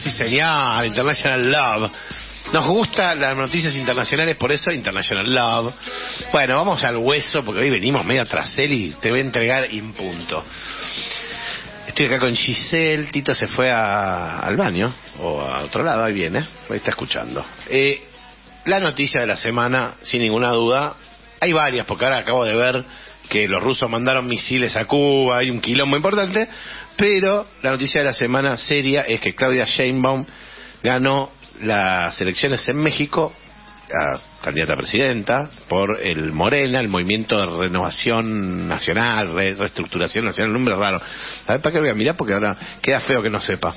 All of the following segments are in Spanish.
sí señor, International Love. Nos gustan las noticias internacionales, por eso International Love. Bueno, vamos al hueso, porque hoy venimos medio tras él y te voy a entregar en punto. Estoy acá con Giselle, Tito se fue al baño, o a otro lado, ahí viene, ahí está escuchando. La noticia de la semana, sin ninguna duda, hay varias, porque ahora acabo de ver que los rusos mandaron misiles a Cuba, hay un quilombo importante, pero la noticia de la semana seria es que Claudia Sheinbaum ganó las elecciones en México, candidata a presidenta, por el Morena, el Movimiento de Renovación Nacional, Reestructuración Nacional, un nombre raro. A ver, ¿para qué lo voy a mirar? Porque ahora queda feo que no sepa.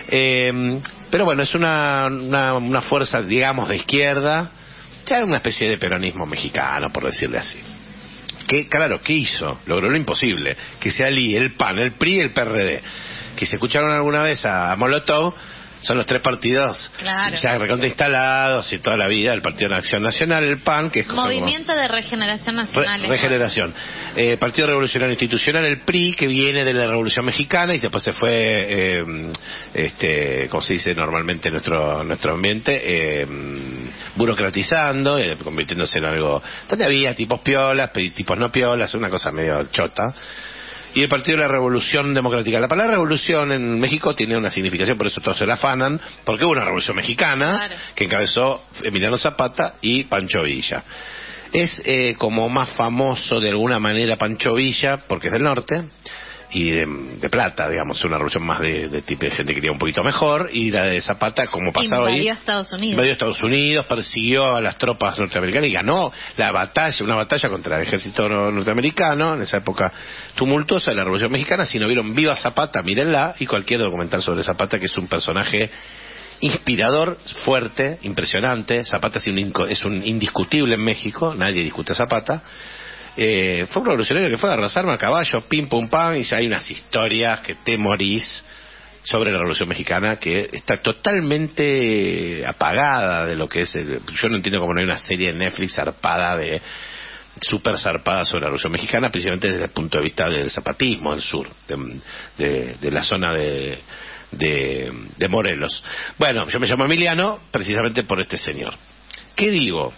Pero bueno, es una fuerza, digamos, de izquierda, ya una especie de peronismo mexicano, por decirle así. Claro, ¿qué hizo? Logró lo imposible, que se alíe el PAN, el PRI y el PRD. Que se escucharon alguna vez a Molotov, son los tres partidos ya recontra instalados y toda la vida, el Partido de Acción Nacional, el PAN, que es Movimiento de Regeneración Nacional. Regeneración. Partido Revolucionario Institucional, el PRI, que viene de la Revolución Mexicana y después se fue, como se dice normalmente en nuestro ambiente, burocratizando, convirtiéndose en algo donde había tipos piolas, tipos no piolas, una cosa medio chota. Y el Partido de la Revolución Democrática. La palabra revolución en México tiene una significación, por eso todos se la afanan, porque hubo una revolución mexicana que encabezó Emiliano Zapata y Pancho Villa. Es como más famoso de alguna manera Pancho Villa, porque es del norte, y de plata, digamos, una revolución más de tipo de gente que quería un poquito mejor, y la de Zapata, como pasaba ahí, invadió Estados Unidos, persiguió a las tropas norteamericanas y ganó una batalla contra el ejército norteamericano, en esa época tumultuosa de la Revolución Mexicana. Si no vieron Viva Zapata, mírenla, y cualquier documental sobre Zapata, que es un personaje inspirador, fuerte, impresionante. Zapata es un indiscutible en México, nadie discute a Zapata. Fue un revolucionario que fue a arrasarme a caballo, pim pum pam, y ya hay unas historias que te morís sobre la Revolución Mexicana que está totalmente apagada de lo que es yo no entiendo cómo no hay una serie de Netflix súper zarpada sobre la Revolución Mexicana, principalmente desde el punto de vista del zapatismo del sur, de la zona de Morelos. Bueno, yo me llamo Emiliano precisamente por este señor. ¿Qué digo?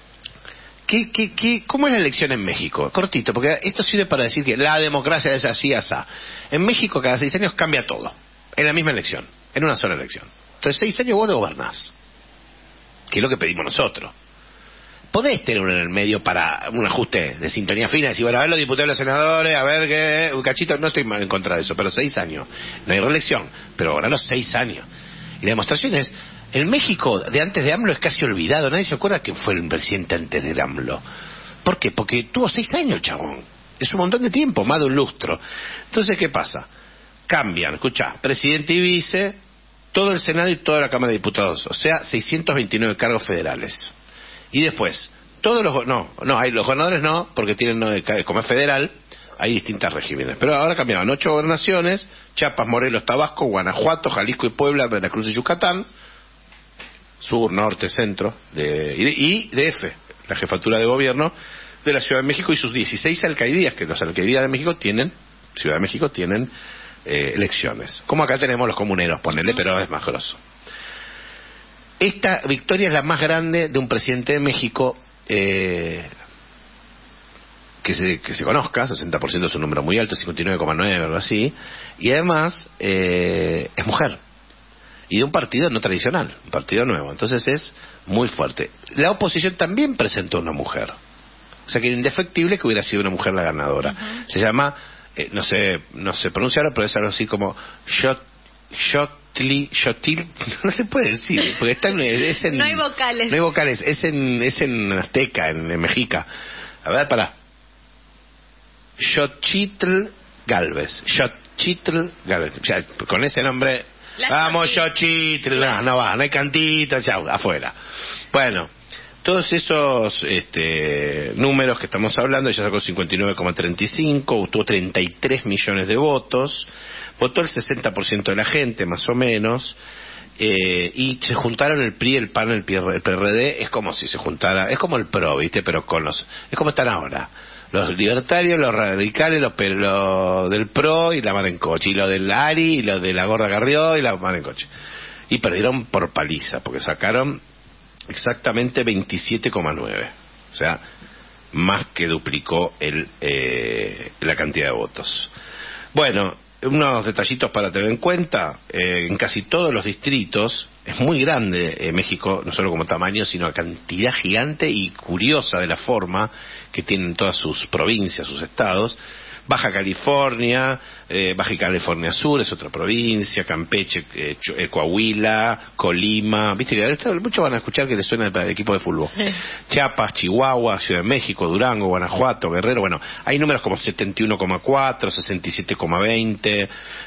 ¿Cómo es la elección en México? Cortito, porque esto sirve para decir que la democracia es así, asá. En México cada 6 años cambia todo, en la misma elección, en una sola elección. Entonces 6 años vos gobernás, que es lo que pedimos nosotros. Podés tener uno en el medio para un ajuste de sintonía fina, decir, bueno, a ver los diputados y los senadores, a ver qué, un cachito, no estoy en contra de eso, pero 6 años, no hay reelección, pero ahora los 6 años. Y la demostración es, en México, de antes de AMLO es casi olvidado. Nadie se acuerda quién fue el presidente antes de AMLO. ¿Por qué? Porque tuvo 6 años el chabón. Es un montón de tiempo, más de un lustro. Entonces, ¿qué pasa? Cambian, escuchá, presidente y vice, todo el Senado y toda la Cámara de Diputados. O sea, 629 cargos federales. Y después, todos los... los gobernadores no, porque tienen como es federal, hay distintos regímenes. Pero ahora cambiaban 8 gobernaciones: Chiapas, Morelos, Tabasco, Guanajuato, Jalisco y Puebla, Veracruz y Yucatán. Sur, norte, centro, y DF, la jefatura de gobierno de la Ciudad de México y sus 16 alcaldías, que las alcaldías de México Ciudad de México tienen elecciones. Como acá tenemos los comuneros, ponele, pero es más grosso. Esta victoria es la más grande de un presidente de México que se conozca, 60% es un número muy alto, 59,9, algo así, y además es mujer. Y de un partido no tradicional, un partido nuevo. Entonces es muy fuerte. La oposición también presentó una mujer. O sea que era indefectible que hubiera sido una mujer la ganadora. Se llama, no sé pronunciarlo, pero es algo así como Xochitl, no se puede decir, porque no hay vocales. No hay vocales, es en azteca, en mexica. A ver, pará. Xochitl Gálvez. O sea, con ese nombre... Vamos, Xochitl, no hay cantito, chau, afuera. Bueno, todos esos números que estamos hablando, ella sacó 59,35, tuvo 33 millones de votos, votó el 60% de la gente, más o menos, y se juntaron el PRI, el PAN, el PRD, es como si se juntara, es como el PRO, ¿viste? Pero es como están ahora. Los libertarios, los radicales, los del PRO y la mar en coche, y los del ARI, y los de la gorda Carrió y la mar en coche. y perdieron por paliza, porque sacaron exactamente 27,9. O sea, más que duplicó la cantidad de votos. Bueno, unos detallitos para tener en cuenta. En casi todos los distritos, es muy grande México, no solo como tamaño, sino a cantidad gigante y curiosa de la forma que tienen todas sus provincias, sus estados. Baja California California Sur es otra provincia, Campeche, Coahuila, Colima, viste que muchos van a escuchar que les suena el equipo de fútbol. Sí. Chiapas, Chihuahua, Ciudad de México, Durango, Guanajuato, Guerrero, bueno, hay números como 71,4, 67,20,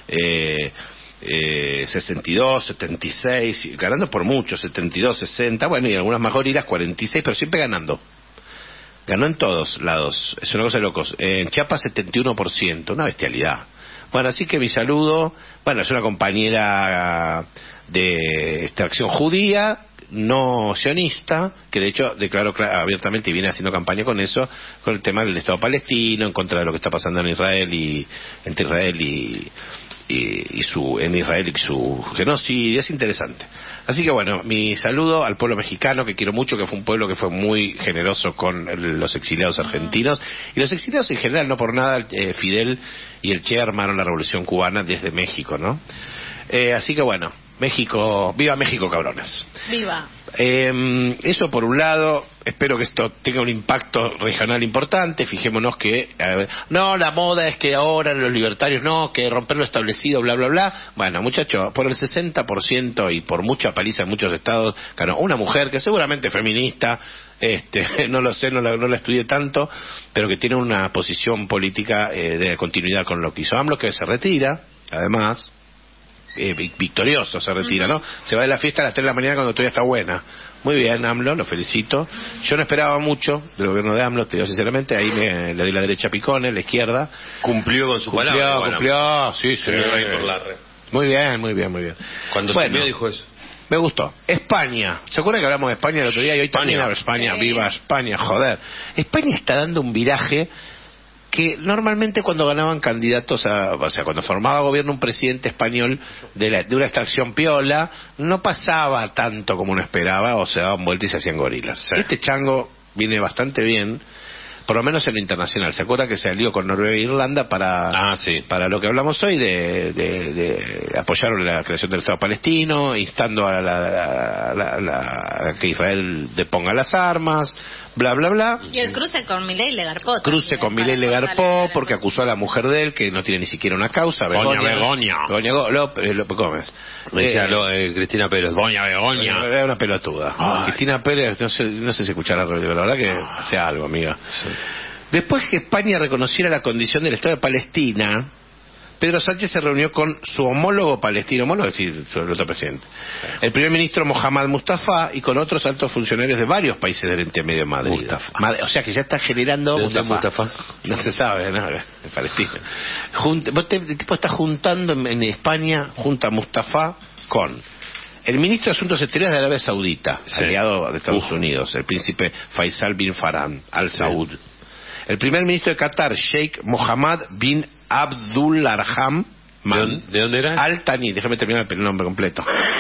62, 76, ganando por mucho, 72, 60, bueno, y algunas más gorilas, 46, pero siempre ganando. Ganó en todos lados, es una cosa de locos. En Chiapas 71%, una bestialidad. Bueno, así que mi saludo, bueno, es una compañera de extracción judía, no sionista, que de hecho declaró abiertamente y viene haciendo campaña con eso, con el tema del Estado palestino, en contra de lo que está pasando en Israel y entre Israel y su genocidio. Es interesante. Así que bueno, mi saludo al pueblo mexicano, que quiero mucho, que fue un pueblo que fue muy generoso con los exiliados argentinos y los exiliados en general. No por nada Fidel y el Che armaron la revolución cubana desde México, ¿no? Así que bueno, México, viva México, cabrones. Viva. Eso por un lado. Espero que esto tenga un impacto regional importante. Fijémonos que no, la moda es que ahora los libertarios no, que romper lo establecido, bla bla bla. Bueno, muchachos, por el 60% y por mucha paliza en muchos estados ganó una mujer que seguramente feminista, no lo sé, no la estudié tanto, pero que tiene una posición política de continuidad con lo que hizo AMLO, que se retira, además. Victorioso se retira, ¿no? Se va de la fiesta a las 3 de la mañana cuando todavía está buena. Muy bien, AMLO, lo felicito. Yo no esperaba mucho del gobierno de AMLO, te digo sinceramente, ahí le doy la derecha a Picones, la izquierda. Cumplió con su palabra. Cumplió, sí. Muy bien. Cuando se dijo eso. Me gustó. España. ¿Se acuerdan que hablamos de España el otro día? Y hoy también hablo de España. Viva España, joder. España está dando un viraje que normalmente cuando ganaban candidatos o sea, cuando formaba gobierno un presidente español de una extracción piola, no pasaba tanto como uno esperaba, o se daban vueltas y se hacían gorilas. Sí. Este chango viene bastante bien, por lo menos en lo internacional. ¿Se acuerda que se alió con Noruega e Irlanda para lo que hablamos hoy de apoyar la creación del Estado palestino, instando a que Israel deponga las armas, bla bla bla? Y el cruce con Milei le garpó. Porque acusó a la mujer de él, que no tiene ni siquiera una causa. Begoña. Gómez. Decía Cristina Pérez. Doña Begoña. Era una pelotuda. Cristina Pérez, no sé si escuchará la verdad que sea algo, amiga. Sí. Después que España reconociera la condición del Estado de Palestina, Pedro Sánchez se reunió con su homólogo palestino, es decir, el otro presidente, el primer ministro Mohamed Mustafa, y con otros altos funcionarios de varios países del Oriente Medio de Madrid. O sea que ya está generando Mustafa. No se sabe nada de Palestina. El tipo está juntando en España, junta a Mustafa con el ministro de Asuntos Exteriores de Arabia Saudita, aliado de Estados Unidos, el príncipe Faisal bin Farhan Al Saud. El primer ministro de Qatar, Sheikh Mohammed bin Abdul Arham. ¿De dónde era? Al Thani, déjame terminar el nombre completo.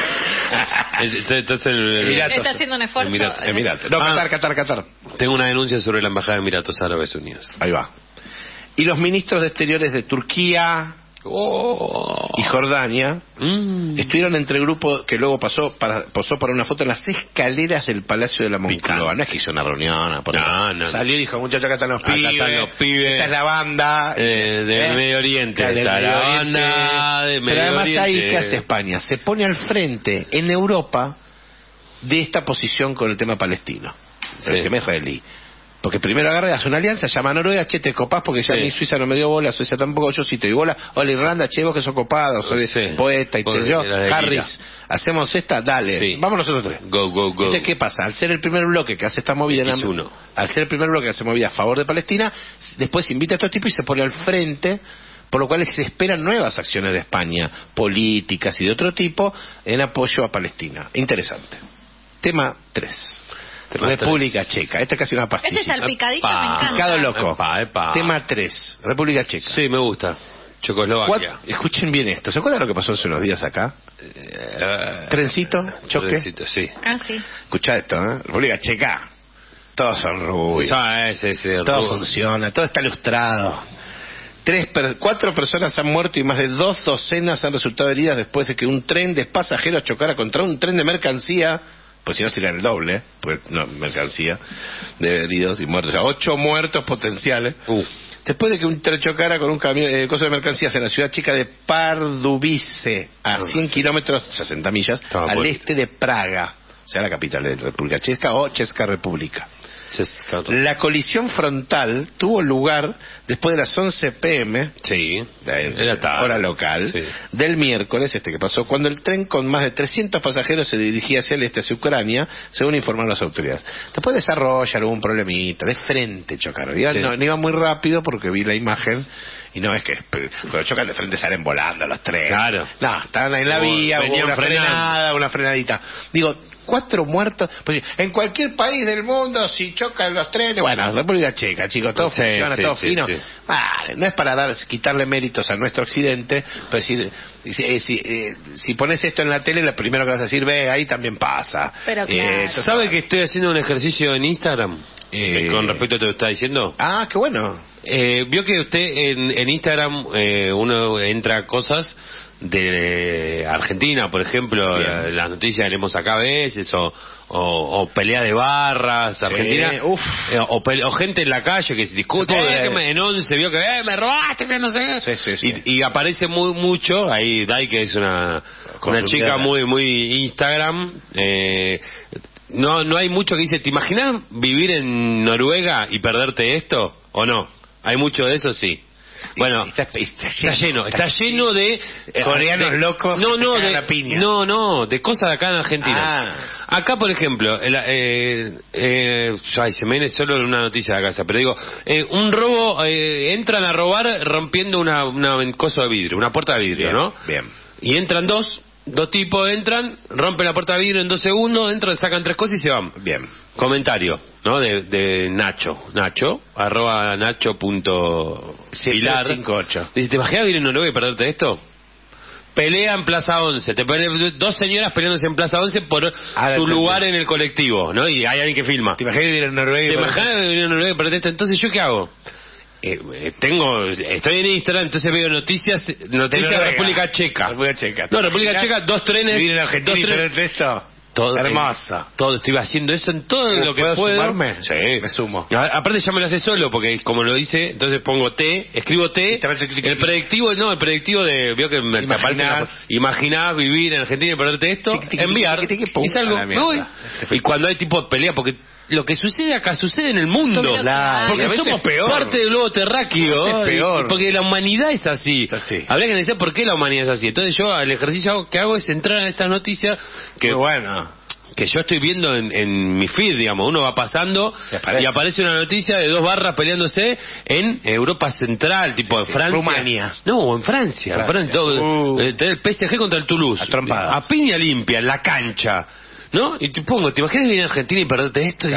Está haciendo un esfuerzo. Emiratos. No, Qatar. Tengo una denuncia sobre la Embajada de Emiratos Árabes Unidos. Ahí va. Y los ministros de Exteriores de Turquía y Jordania estuvieron entre el grupo que luego posó para una foto en las escaleras del Palacio de la Moncloa. No es que hizo una reunión, salió y dijo: muchachos, acá están los pibes, esta es la banda del Medio Oriente, pero además ahí, ¿qué hace España? Se pone al frente en Europa de esta posición con el tema palestino, el tema israelí. Porque primero agarra y hace una alianza, llama a Noruega, che, te copás, porque ya ni Suiza no me dio bola, Suiza tampoco, yo sí te doy bola. Hola Irlanda, che, vos que sos copado, soy poeta y yo, Harris, hacemos esta, dale, vamos nosotros tres. Go. Entonces, ¿qué pasa? Al ser el primer bloque que hace esta movida al ser el primer bloque que hace movida a favor de Palestina, después invita a estos tipos y se pone al frente, por lo cual se esperan nuevas acciones de España, políticas y de otro tipo, en apoyo a Palestina. Interesante. Tema 3. República Checa. Esta es casi una pastilla. Este salpicadito me encanta. Picado loco. Tema 3. República Checa. Sí, me gusta. Checoslovaquia. Escuchen bien esto. ¿Se acuerdan lo que pasó hace unos días acá? Trencito, choque. Trencito, sí. Ah, sí. Escuchá esto, República Checa. Todos son rubios. Todo funciona, todo está ilustrado. 4 personas han muerto y más de 2 docenas han resultado heridas después de que un tren de pasajeros chocara contra un tren de mercancía. Pues si no sería el doble, pues no, mercancía de heridos y muertos. O sea, 8 muertos potenciales. Después de que un tren chocara con un camión, cosa de mercancías en la ciudad chica de Pardubice, a 100 kilómetros, 60 millas, al este de Praga. O sea, la capital de la República Checa o Checa República. La colisión frontal tuvo lugar después de las 11 p.m. hora local, del miércoles que pasó, cuando el tren con más de 300 pasajeros se dirigía hacia el este, hacia Ucrania, según informaron las autoridades. Después desarrollaron un problemita, de frente chocaron. No iba muy rápido porque vi la imagen. Y no es que cuando chocan de frente salen volando los trenes. Claro. No, estaban en la vía, hubo una frenadita. Digo, 4 muertos. Pues, en cualquier país del mundo, si chocan los trenes, bueno, República Checa, chicos, todo funciona, todo fino. Vale, no es para quitarle méritos a nuestro occidente, pero si pones esto en la tele, lo primero que vas a decir, ve, ahí también pasa. Pero claro. ¿Sabe que estoy haciendo un ejercicio en Instagram? Con respecto a lo que está diciendo. Ah, qué bueno. Vio que usted en Instagram uno entra a cosas de Argentina, por ejemplo, las noticias leemos acá a veces, o pelea de barras Argentina, o gente en la calle que se discute, en 11 vio que me robaste, que no sé qué. Y aparece mucho ahí Dai, que es una chica muy Instagram. No hay mucho que dice, ¿te imaginas vivir en Noruega y perderte esto o no? ¿Hay mucho de eso? Sí. Bueno, está lleno de coreanos locos. De cosas de acá en Argentina. Acá, por ejemplo, se me viene solo una noticia de la casa, pero digo, un robo, entran a robar rompiendo una cosa de vidrio, una puerta de vidrio, ¿no? Bien. Y entran dos tipos, rompen la puerta de vidrio en 2 segundos, entran, sacan 3 cosas y se van. Bien. Comentario, ¿no? De Nacho, @nacho.pilar. 58. Dice, ¿te imaginas vivir en Noruega y perderte esto? Pelea en Plaza 11, 2 señoras peleándose en Plaza 11 por su lugar en el colectivo, ¿no? Y hay alguien que filma. ¿Te imaginas vivir en Noruega y perderte esto? Entonces, ¿yo qué hago? Estoy en Instagram, entonces veo noticias de República Checa. República Checa, 2 trenes. ¿Vivir en Argentina y perderte esto? Todo hermosa. Estoy haciendo eso en todo lo que puedo. ¿Sumarme? Sí, me sumo. Aparte ya me lo hace solo, porque como lo dice, entonces pongo escribo el predictivo de, vio que me aparece imaginás vivir en Argentina y perderte esto, enviar, y salgo, me voy. Y cuando hay tipo de pelea, porque lo que sucede acá sucede en el mundo, porque somos parte del globo terráqueo, es peor. Porque la humanidad es así. Habría que analizar por qué la humanidad es así. Entonces yo, el ejercicio que hago es entrar en estas noticias que yo estoy viendo en mi feed, digamos. Uno va pasando y aparece una noticia de 2 barras peleándose en Europa Central, tipo en Francia. Rumania. No, en Francia. El PSG contra el Toulouse. A piña limpia, en la cancha. ¿No? Y te imaginas venir a Argentina y perderte esto?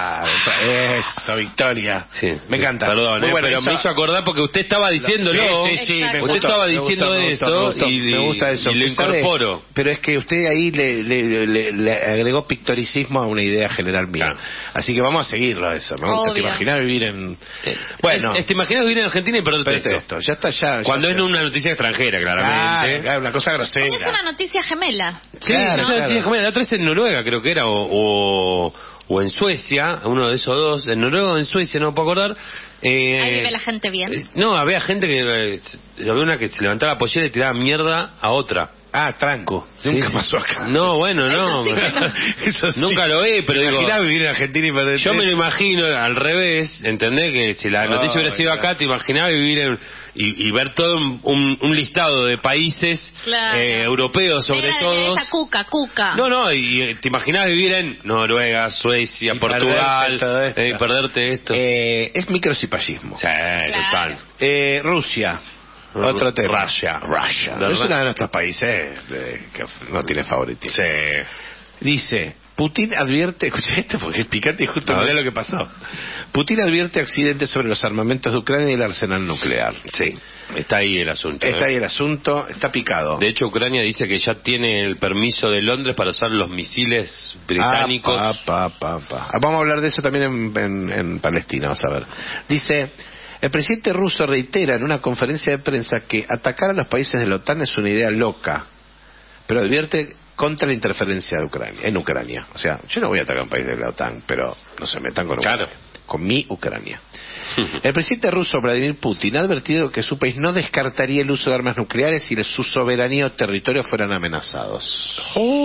Eso, Victoria. Sí. Me encanta. Perdón, pero me hizo acordar porque usted estaba diciéndolo. Sí, usted estaba diciendo esto y me gusta eso. Y lo incorporo. Pero es que usted ahí le agregó pictoricismo a una idea general mía. Claro. Así que vamos a seguirlo eso, ¿no? Obvio. ¿Te imaginas vivir en... ¿Te imaginas vivir en Argentina y perderte esto? Ya está. Cuando es una noticia extranjera, claramente. Claro, una cosa grosera. Es una noticia gemela. Sí, es una noticia gemela. La otra es en Noruega, creo que era, o en Suecia, uno de esos dos, en Noruega o en Suecia, no me puedo acordar. Ahí vive la gente bien. No, había gente que había una que se levantaba la pollera y tiraba mierda a otra. Tranco. Nunca pasó acá. No, bueno, no. Eso sí. Nunca lo vi, pero digo, vivir en Argentina y perderte. Yo me lo imagino al revés, ¿entendés? Que si la noticia hubiera sido acá, te imaginabas vivir y ver todo un listado de países europeos, sobre todo. Cuca. No, y te imaginabas vivir en Noruega, Suecia, Portugal, perderte esto. Es microcipallismo. Sí, total. Rusia. Otro tema. Russia. Es uno de nuestros países que no tiene favoritismo. Sí. Dice, Putin advierte, escuché esto porque es picante y justo mirá lo que pasó. Putin advierte a Occidente sobre los armamentos de Ucrania y el arsenal nuclear. Sí, está ahí el asunto. Está ahí el asunto, está picado. De hecho, Ucrania dice que ya tiene el permiso de Londres para usar los misiles británicos. Vamos a hablar de eso también en Palestina, vamos a ver. Dice, el presidente ruso reitera en una conferencia de prensa que atacar a los países de la OTAN es una idea loca, pero advierte contra la interferencia en Ucrania. O sea, yo no voy a atacar a un país de la OTAN, pero no se metan con Ucrania, con mi Ucrania. El presidente ruso Vladimir Putin ha advertido que su país no descartaría el uso de armas nucleares si su soberanía o territorio fueran amenazados.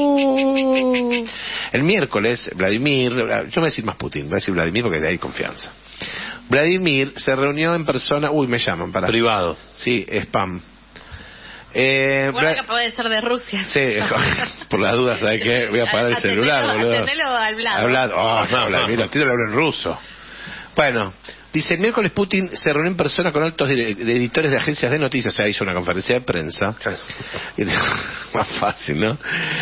El miércoles, Vladimir, yo voy a decir más Putin, voy a decir Vladimir porque hay confianza. Vladimir se reunió en persona, me llaman para... Privado. Sí, spam. Bueno, que puede ser de Rusia. Sí, por las dudas, ¿sabes qué? Voy a apagar el celular, boludo. Atendelo hablado. No, Vladimir, lo hablo en ruso. Bueno, dice, el miércoles Putin se reunió en persona con altos editores de agencias de noticias, o sea, hizo una conferencia de prensa. Más fácil, ¿no?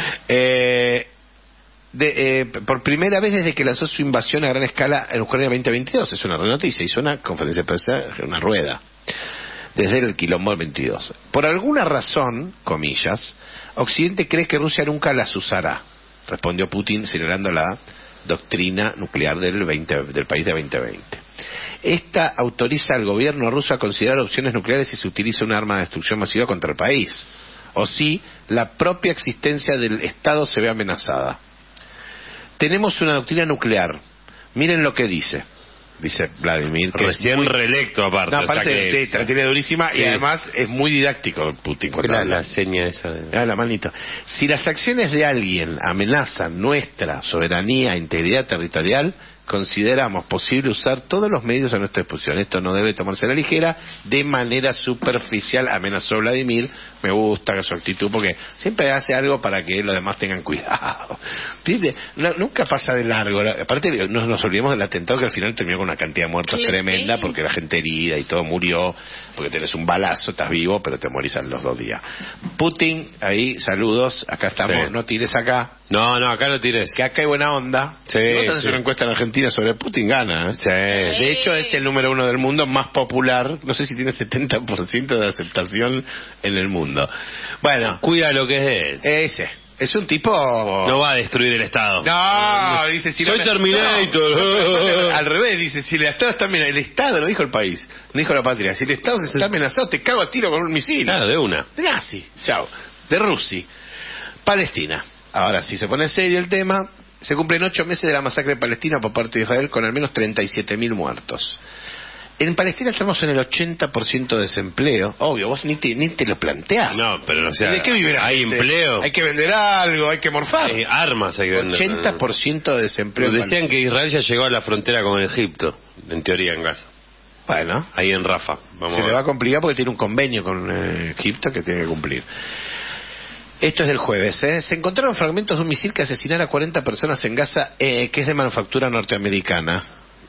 Por primera vez desde que lanzó su invasión a gran escala en Ucrania 2022, es una noticia, hizo una conferencia de prensa, una rueda. Desde el quilombo del 22. Por alguna razón, comillas, Occidente cree que Rusia nunca las usará, respondió Putin señalando la doctrina nuclear del país de 2020. Esta autoriza al gobierno ruso a considerar opciones nucleares si se utiliza un arma de destrucción masiva contra el país, o si la propia existencia del Estado se ve amenazada. Tenemos una doctrina nuclear, miren lo que dice Vladimir, que recién reelecto aparte. No, aparte, o sea que... sí, la tiene durísima, sí. Y además es muy didáctico Putin. La seña esa. La manito. Si las acciones de alguien amenazan nuestra soberanía e integridad territorial, consideramos posible usar todos los medios a nuestra disposición. Esto no debe tomarse a la ligera, de manera superficial, amenazó Vladimir. Me gusta su actitud porque siempre hace algo para que los demás tengan cuidado. Nunca pasa de largo. Aparte, no nos olvidemos del atentado que al final terminó con una cantidad de muertos tremenda, porque la gente herida y todo murió, porque tenés un balazo, estás vivo, pero te morís a los 2 días. Putin, ahí, saludos, acá estamos, sí. No tires acá. No, acá no tires. Que acá hay buena onda. Sí, si vos haces una encuesta en Argentina sobre Putin, gana. Sí. De hecho, es el número 1 del mundo, más popular. No sé si tiene 70% de aceptación en el mundo. Bueno, cuida lo que es de él. Ese. Es un tipo... No va a destruir el Estado. No, dice... Si soy Terminator. No. Al revés, dice, si el Estado está amenazado... El Estado, no dijo el país, no dijo la patria. Si el Estado está amenazado, te cago a tiro con un misil. Claro, de una. De nazi. Chao. De Rusia. Palestina. Ahora, si se pone serio el tema, se cumplen 8 meses de la masacre de Palestina por parte de Israel con al menos 37.000 muertos. En Palestina estamos en el 80% de desempleo. Obvio, vos ni te lo planteás. No, pero o sea, ¿de qué vive la hay gente? Empleo. Hay que vender algo, hay que morfar. Armas hay que vender. 80% de desempleo. Decían que Israel ya llegó a la frontera con Egipto, en teoría en Gaza. Bueno. Ahí en Rafa. Se le va a complicar porque tiene un convenio con Egipto que tiene que cumplir. Esto es del jueves, Se encontraron fragmentos de un misil que asesinara a 40 personas en Gaza, que es de manufactura norteamericana.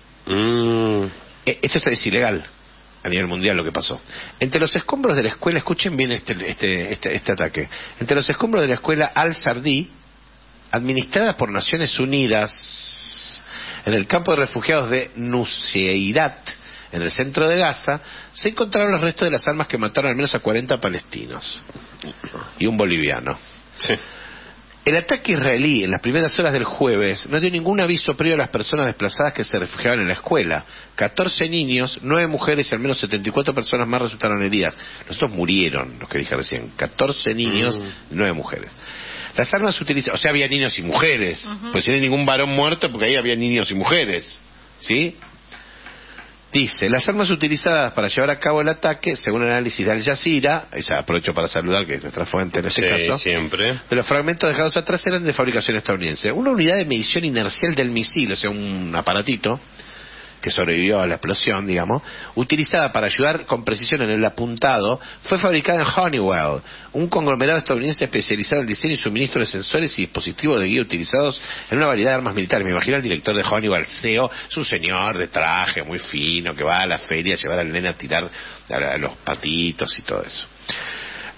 Esto es ilegal a nivel mundial lo que pasó. Entre los escombros de la escuela, escuchen bien este ataque. Entre los escombros de la escuela Al-Sardí, administrada por Naciones Unidas, en el campo de refugiados de Nuseirat, en el centro de Gaza, se encontraron los restos de las armas que mataron al menos a 40 palestinos y un boliviano. Sí. El ataque israelí en las primeras horas del jueves no dio ningún aviso previo a las personas desplazadas que se refugiaban en la escuela. 14 niños, 9 mujeres y al menos 74 personas más resultaron heridas. Los otros murieron, los que dije recién. 14 niños, 9 mujeres. Las armas utilizadas, o sea, había niños y mujeres. Pues si no hay ningún varón muerto, porque ahí había niños y mujeres. ¿Sí? Dice, las armas utilizadas para llevar a cabo el ataque, según el análisis de Al Jazeera, aprovecho para saludar, que es nuestra fuente en este caso, siempre. De los fragmentos dejados atrás eran de fabricación estadounidense. Una unidad de medición inercial del misil, o sea, un aparatito que sobrevivió a la explosión, digamos, utilizada para ayudar con precisión en el apuntado, fue fabricada en Honeywell, un conglomerado estadounidense especializado en el diseño y suministro de sensores y dispositivos de guía utilizados en una variedad de armas militares. Me imagino al director de Honeywell, CEO, es un señor de traje muy fino que va a la feria a llevar al nene a tirar a los patitos y todo eso.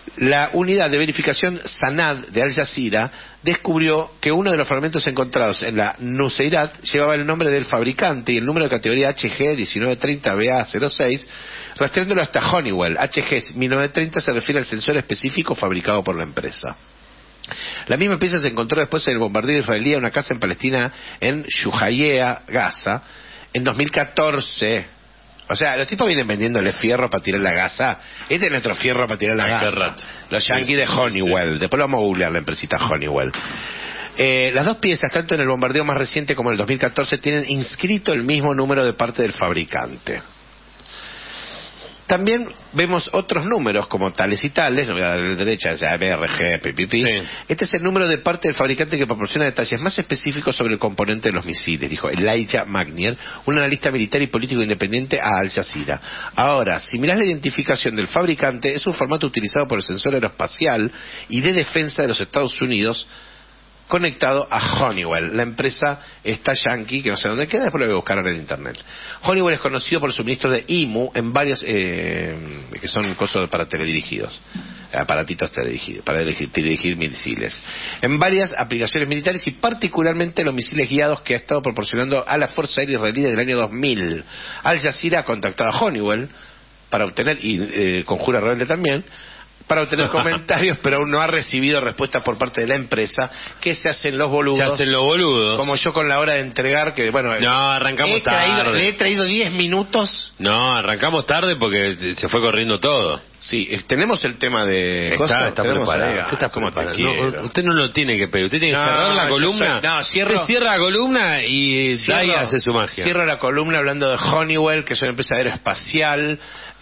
La unidad de verificación Sanad de Al Jazeera descubrió que uno de los fragmentos encontrados en la Nuseirat llevaba el nombre del fabricante y el número de categoría HG 1930BA06, rastreándolo hasta Honeywell. HG 1930 se refiere al sensor específico fabricado por la empresa. La misma pieza se encontró después en el bombardeo israelí a una casa en Palestina, en Shuhayea, Gaza, en 2014. O sea, los tipos vienen vendiéndole fierro para tirar la Gaza. Este es nuestro fierro para tirar la Gaza. Rato. Los yanquis de Honeywell. Después lo vamos a googlear, la empresita Honeywell. Las dos piezas, tanto en el bombardeo más reciente como en el 2014, tienen inscrito el mismo número de parte del fabricante. También vemos otros números como tales y tales, a la derecha, o sea, BRG, PPP. Sí. Este es el número de parte del fabricante que proporciona detalles más específicos sobre el componente de los misiles, dijo Elijah Magnier, un analista militar y político independiente a Al Jazeera. Ahora, si mirás la identificación del fabricante, es un formato utilizado por el sensor aeroespacial y de defensa de los Estados Unidos, conectado a Honeywell, la empresa esta yankee, que no sé dónde queda, después lo voy a buscar ahora en internet. Honeywell es conocido por el suministro de IMU en varios, que son cosas para teledirigidos, aparatitos teledirigidos, para dirigir misiles, en varias aplicaciones militares y particularmente los misiles guiados que ha estado proporcionando a la Fuerza Aérea Israelí desde el año 2000. Al Jazeera ha contactado a Honeywell para obtener, y Conjura Rebelde también, para obtener comentarios, pero aún no ha recibido respuestas por parte de la empresa. ¿Qué se hacen los boludos? Se hacen los boludos. Como yo con la hora de entregar, que bueno... No, arrancamos tarde. Le he traído 10 minutos. No, arrancamos tarde porque se fue corriendo todo. Sí, tenemos el tema de... Está preparado. Usted está preparado. Usted no lo tiene que pedir. Usted tiene que cerrar la columna. Usted cierra la columna y ahí hace su magia. Cierro la columna hablando de Honeywell, que es una empresa aeroespacial,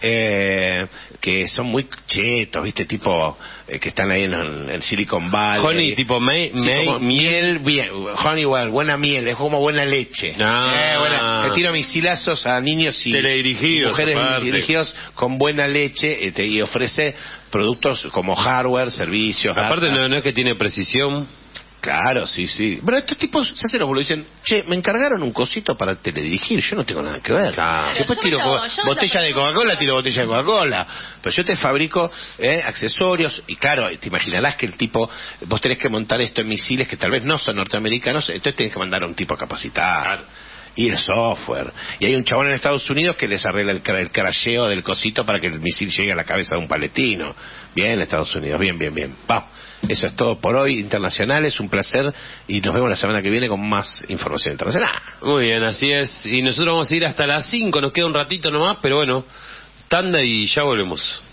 que son muy chetos, ¿viste? Tipo, que están ahí en Silicon Valley. Honey, tipo miel, bien. Honeywell, buena miel, es como buena leche. Le tiro misilazos a niños y mujeres dirigidos con buena leche, y ofrece productos como hardware, servicios. Aparte no es que tiene precisión. Claro, sí. Pero estos tipos se hacen los boludos y dicen, che, me encargaron un cosito para teledirigir, yo no tengo nada que ver. Claro. Después tiro botella de Coca-Cola, tiro botella de Coca-Cola. Pero yo te fabrico accesorios, y claro, te imaginarás que el tipo, vos tenés que montar esto en misiles que tal vez no son norteamericanos, entonces tenés que mandar a un tipo a capacitar. Claro. Y el software. Y hay un chabón en Estados Unidos que les arregla el crasheo del cosito para que el misil llegue a la cabeza de un palestino. Bien, Estados Unidos, bien. Va. Eso es todo por hoy, internacional, es un placer y nos vemos la semana que viene con más información internacional. Muy bien, así es. Y nosotros vamos a ir hasta las 5, nos queda un ratito nomás, pero bueno, tanda y ya volvemos.